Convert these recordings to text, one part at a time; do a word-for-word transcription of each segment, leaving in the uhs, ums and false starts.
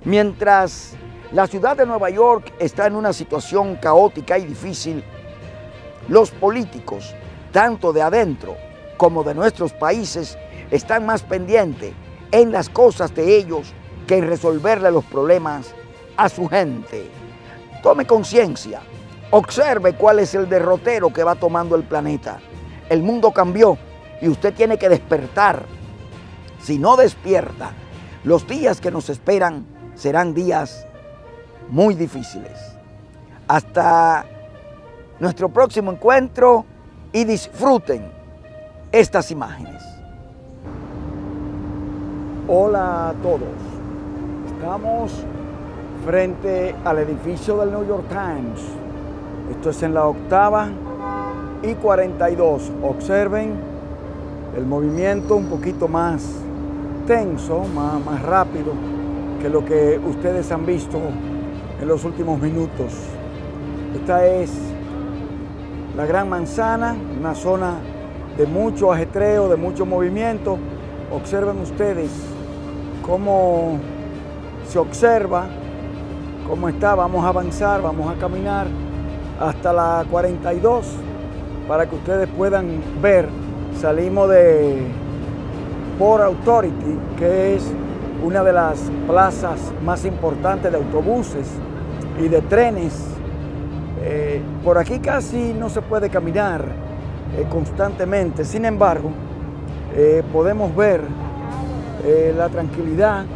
Mientras la ciudad de Nueva York está en una situación caótica y difícil, los políticos, tanto de adentro como de nuestros países, están más pendientes en las cosas de ellos que en resolverle los problemas a su gente. Tome conciencia, observe cuál es el derrotero que va tomando el planeta. El mundo cambió y usted tiene que despertar. Si no despierta, los días que nos esperan serán días muy difíciles. Hasta nuestro próximo encuentro y disfruten estas imágenes. Hola a todos. Estamos frente al edificio del New York Times. Esto es en la octava y cuarenta y dos. Observen el movimiento un poquito más tenso, más, más rápido que lo que ustedes han visto en los últimos minutos. Esta es la Gran Manzana, una zona de mucho ajetreo, de mucho movimiento. Observen ustedes cómo se observa, cómo está. Vamos a avanzar, vamos a caminar hasta la cuarenta y dos para que ustedes puedan ver. Salimos de Port Authority, que es una de las plazas más importantes de autobuses y de trenes. Eh, por aquí casi no se puede caminar eh, constantemente. Sin embargo, eh, podemos ver eh, la tranquilidad,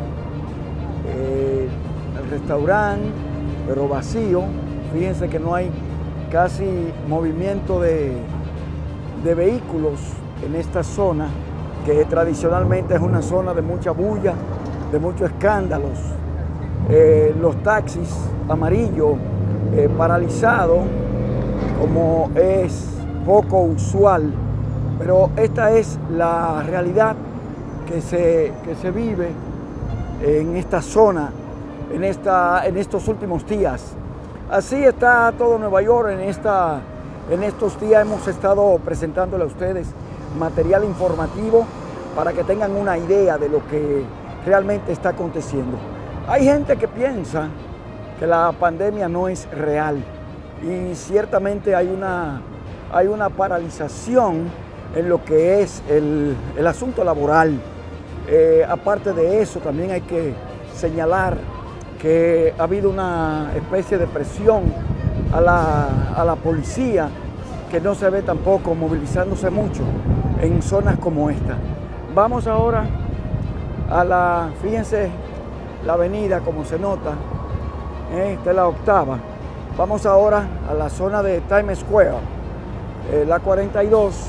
eh, el restaurante, pero vacío. Fíjense que no hay casi movimiento de, de vehículos en esta zona, que tradicionalmente es una zona de mucha bulla, de muchos escándalos. Eh, los taxis amarillos eh, paralizados, como es poco usual, pero esta es la realidad que se, que se vive en esta zona, en, esta, en estos últimos días. Así está todo Nueva York. En, esta, en estos días hemos estado presentándole a ustedes material informativo para que tengan una idea de lo que realmente está aconteciendo. Hay gente que piensa que la pandemia no es real y ciertamente hay una, hay una paralización en lo que es el, el asunto laboral. Eh, aparte de eso, también hay que señalar que ha habido una especie de presión a la, a la policía, que no se ve tampoco movilizándose mucho en zonas como esta. Vamos ahora a la, fíjense la avenida como se nota, eh, esta es la octava. Vamos ahora a la zona de Times Square, eh, la cuarenta y dos.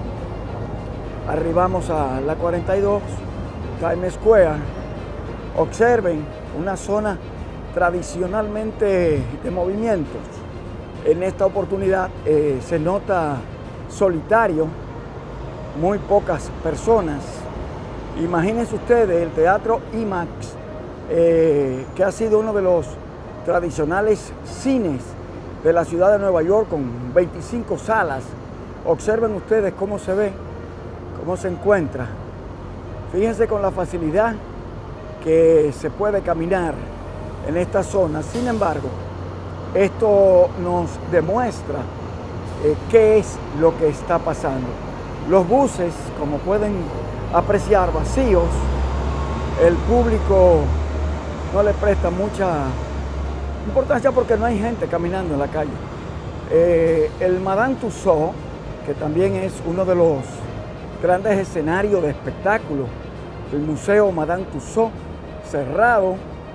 Arribamos a la cuarenta y dos, Times Square. Observen una zona tradicionalmente de movimientos. En esta oportunidad eh, se nota solitario, muy pocas personas. Imagínense ustedes el Teatro IMAX, eh, que ha sido uno de los tradicionales cines de la ciudad de Nueva York, con veinticinco salas. Observen ustedes cómo se ve, cómo se encuentra. Fíjense con la facilidad que se puede caminar en esta zona. Sin embargo, esto nos demuestra eh, qué es lo que está pasando. Los buses, como pueden apreciar, vacíos. El público no le presta mucha importancia porque no hay gente caminando en la calle. Eh, el Madame Tussauds, que también es uno de los grandes escenarios de espectáculo, el Museo Madame Tussauds, cerrado,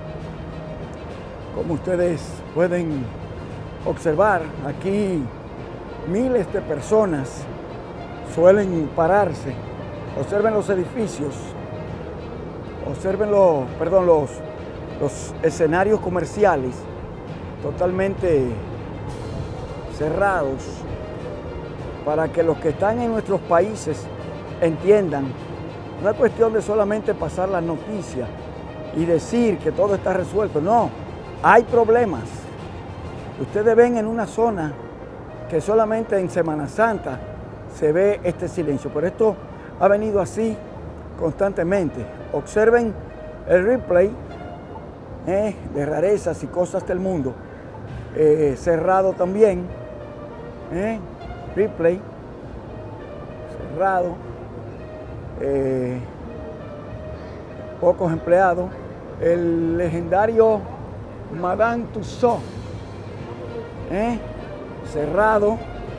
como ustedes pueden observar. Aquí miles de personas suelen pararse. Observen los edificios, observen los, perdón, los, los escenarios comerciales totalmente cerrados, para que los que están en nuestros países entiendan. No es cuestión de solamente pasar las noticias y decir que todo está resuelto. No, hay problemas. Ustedes ven en una zona que solamente en Semana Santa se ve este silencio, pero esto ha venido así constantemente. Observen el replay ¿eh? de rarezas y cosas del mundo. Eh, cerrado también, ¿eh? Ripley, cerrado, eh, pocos empleados. El legendario Madame Tussauds, ¿eh? cerrado,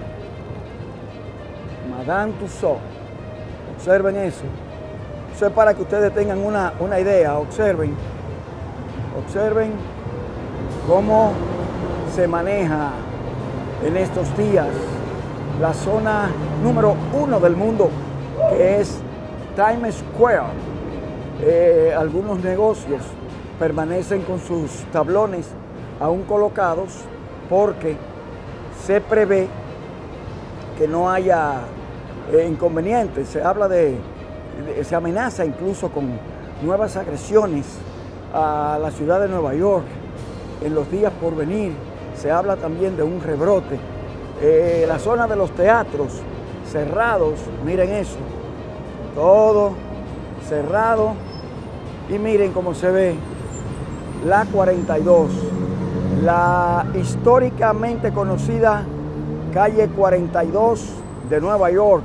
Madame Tussauds. Observen eso. Eso es para que ustedes tengan una, una idea. Observen, observen cómo se maneja en estos días la zona número uno del mundo, que es Times Square. Eh, algunos negocios permanecen con sus tablones aún colocados porque se prevé que no haya eh, inconvenientes. Se habla de, de, se amenaza incluso con nuevas agresiones a la ciudad de Nueva York en los días por venir. Se habla también de un rebrote. Eh, la zona de los teatros cerrados, miren eso, todo cerrado. Y miren cómo se ve la cuarenta y dos, la históricamente conocida calle cuarenta y dos de Nueva York.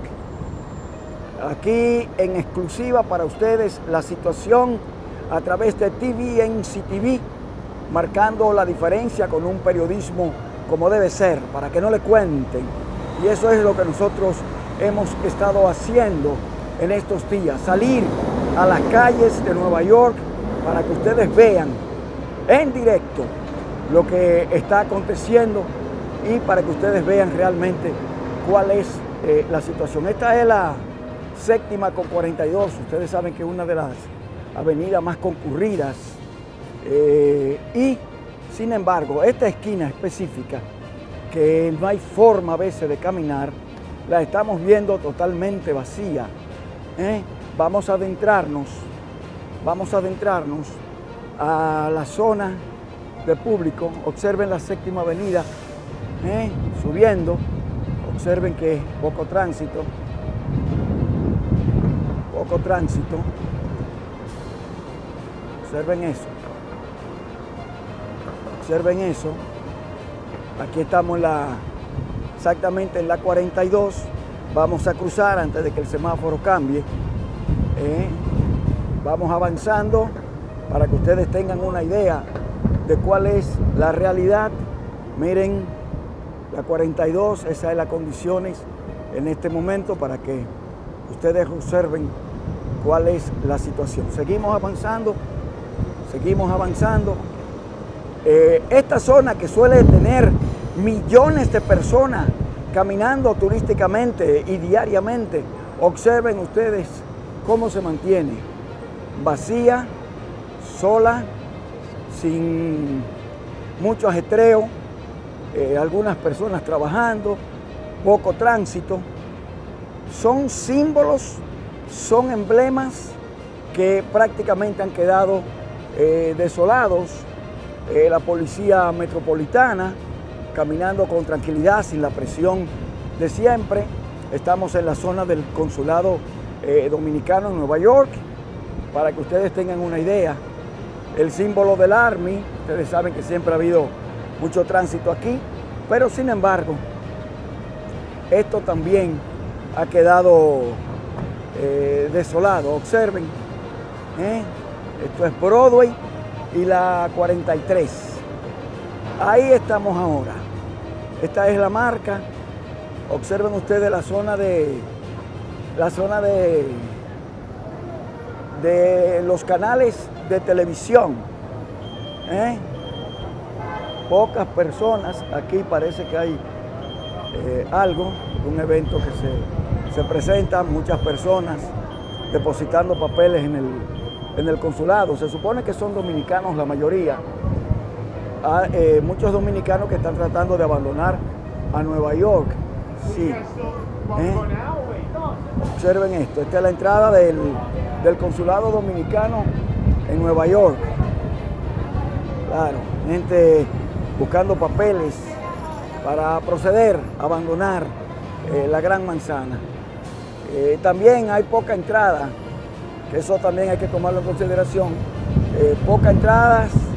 Aquí en exclusiva para ustedes la situación a través de T V N C T V, marcando la diferencia con un periodismo como debe ser, para que no le cuenten. Y eso es lo que nosotros hemos estado haciendo en estos días, salir a las calles de Nueva York para que ustedes vean en directo lo que está aconteciendo y para que ustedes vean realmente cuál es eh, la situación. Esta es la séptima con cuarenta y dos, ustedes saben que es una de las avenidas más concurridas eh, y sin embargo esta esquina específica que no hay forma a veces de caminar, la estamos viendo totalmente vacía. ¿eh? Vamos a adentrarnos, vamos a adentrarnos a la zona de público. Observen la séptima avenida, ¿eh? subiendo. Observen que poco tránsito, poco tránsito. Observen eso, observen eso. Aquí estamos en la, exactamente en la cuarenta y dos. Vamos a cruzar antes de que el semáforo cambie. Eh, vamos avanzando para que ustedes tengan una idea de cuál es la realidad. Miren, la cuarenta y dos, esas son las condiciones en este momento para que ustedes observen cuál es la situación. Seguimos avanzando, seguimos avanzando. Eh, esta zona que suele tener millones de personas caminando turísticamente y diariamente, observen ustedes cómo se mantiene vacía, sola, sin mucho ajetreo, eh, algunas personas trabajando, poco tránsito. Son símbolos, son emblemas que prácticamente han quedado eh, desolados. Eh, la policía metropolitana caminando con tranquilidad, sin la presión de siempre. Estamos en la zona del consulado eh, dominicano en Nueva York, para que ustedes tengan una idea. El símbolo del Army, ustedes saben que siempre ha habido mucho tránsito aquí, pero sin embargo, esto también ha quedado eh, desolado. Observen, ¿eh? esto es Broadway y la cuarenta y tres. Ahí estamos ahora. Esta es la marca. Observen ustedes la zona de la zona de, de los canales de televisión. ¿eh? Pocas personas. Aquí parece que hay eh, algo, un evento que se, se presenta, muchas personas depositando papeles en el, en el consulado. Se supone que son dominicanos la mayoría. Hay, eh, muchos dominicanos que están tratando de abandonar a Nueva York. Sí. ¿Eh? Observen esto, esta es la entrada del, del consulado dominicano en Nueva York. Claro, gente buscando papeles para proceder a abandonar eh, la Gran Manzana. Eh, también hay poca entrada, que eso también hay que tomarlo en consideración. Eh, poca entradas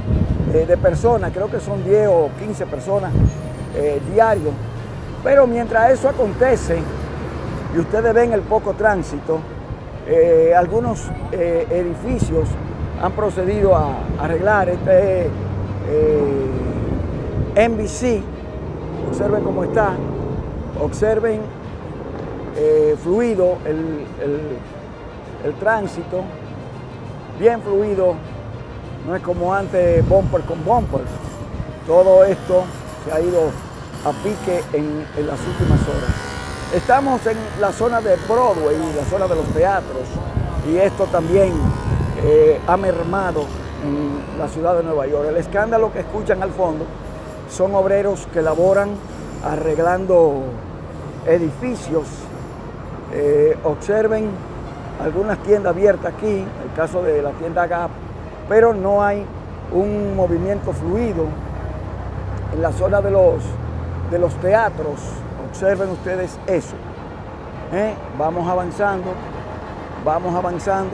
eh, de personas, creo que son diez o quince personas eh, diarios. Pero mientras eso acontece y ustedes ven el poco tránsito, eh, algunos eh, edificios han procedido a arreglar. Este eh, N B C, observen cómo está, observen eh, fluido el, el, el tránsito, bien fluido, no es como antes bumper con bumper. Todo esto se ha ido a pique en, en las últimas horas. Estamos en la zona de Broadway, la zona de los teatros, y esto también eh, ha mermado en la ciudad de Nueva York. El escándalo que escuchan al fondo son obreros que laboran arreglando edificios. Eh, observen algunas tiendas abiertas aquí, el caso de la tienda Gap, pero no hay un movimiento fluido en la zona de los, de los teatros. Observen ustedes eso. ¿Eh? Vamos avanzando, vamos avanzando,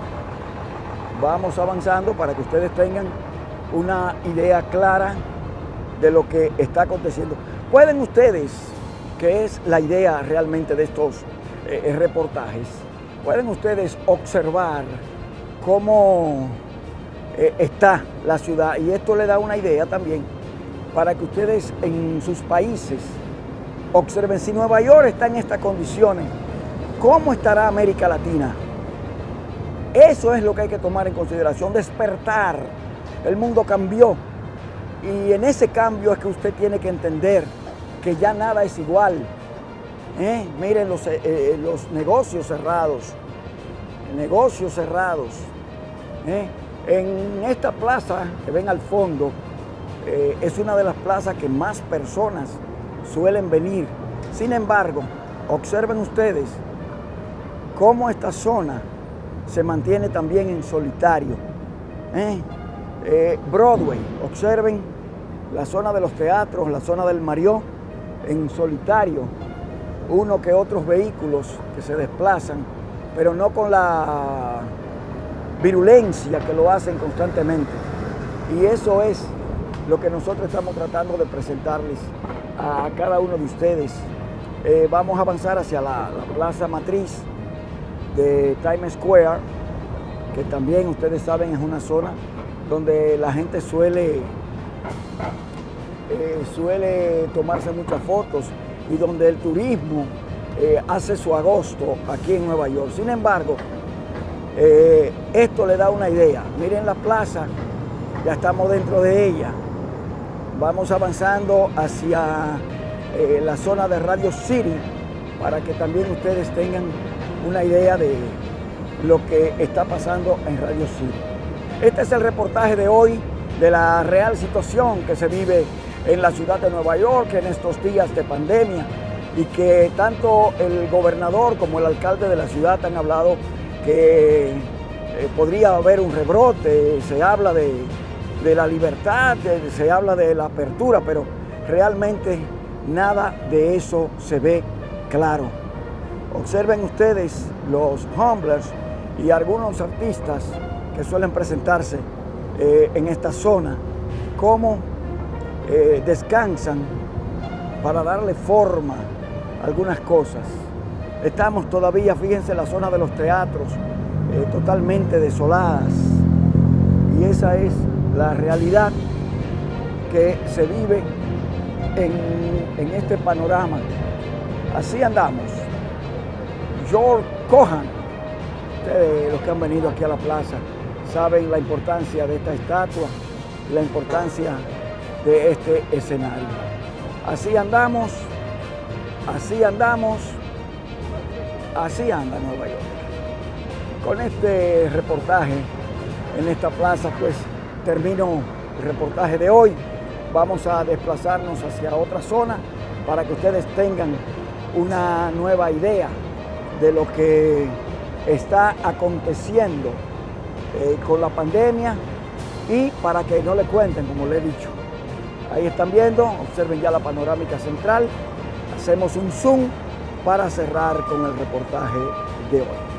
vamos avanzando para que ustedes tengan una idea clara de lo que está aconteciendo. Pueden ustedes, que es la idea realmente de estos eh, reportajes, pueden ustedes observar cómo eh, está la ciudad, y esto le da una idea también para que ustedes en sus países observen si Nueva York está en estas condiciones, ¿cómo estará América Latina? Eso es lo que hay que tomar en consideración, despertar. El mundo cambió y en ese cambio es que usted tiene que entender que ya nada es igual. ¿Eh? Miren los, eh, los negocios cerrados, negocios cerrados. ¿Eh? En esta plaza que ven al fondo, eh, es una de las plazas que más personas suelen venir. Sin embargo, observen ustedes cómo esta zona se mantiene también en solitario. ¿Eh? Eh, Broadway, observen la zona de los teatros, la zona del Marriott, en solitario. Uno que otros vehículos que se desplazan, pero no con la virulencia que lo hacen constantemente. Y eso es lo que nosotros estamos tratando de presentarles a cada uno de ustedes. Eh, vamos a avanzar hacia la, la plaza matriz de Times Square, que también ustedes saben es una zona donde la gente suele, eh, suele tomarse muchas fotos y donde el turismo eh, hace su agosto aquí en Nueva York. Sin embargo, eh, esto le da una idea. Miren la plaza, ya estamos dentro de ella. Vamos avanzando hacia eh, la zona de Radio City para que también ustedes tengan una idea de lo que está pasando en Radio City. Este es el reportaje de hoy de la real situación que se vive en la ciudad de Nueva York en estos días de pandemia, y que tanto el gobernador como el alcalde de la ciudad han hablado que eh, podría haber un rebrote. Se habla de, de la libertad, de, se habla de la apertura, pero realmente nada de eso se ve claro. Observen ustedes los Humblers y algunos artistas que suelen presentarse eh, en esta zona, cómo eh, descansan para darle forma a algunas cosas. Estamos todavía, fíjense, en la zona de los teatros, eh, totalmente desoladas, y esa es la realidad que se vive en, en este panorama. Así andamos. George Cohan, ustedes los que han venido aquí a la plaza saben la importancia de esta estatua, la importancia de este escenario. Así andamos, así andamos, así anda Nueva York. Con este reportaje en esta plaza, pues termino el reportaje de hoy. Vamos a desplazarnos hacia otra zona para que ustedes tengan una nueva idea de lo que está aconteciendo eh, con la pandemia, y para que no le cuenten, como le he dicho. Ahí están viendo, observen ya la panorámica central. Hacemos un zoom para cerrar con el reportaje de hoy.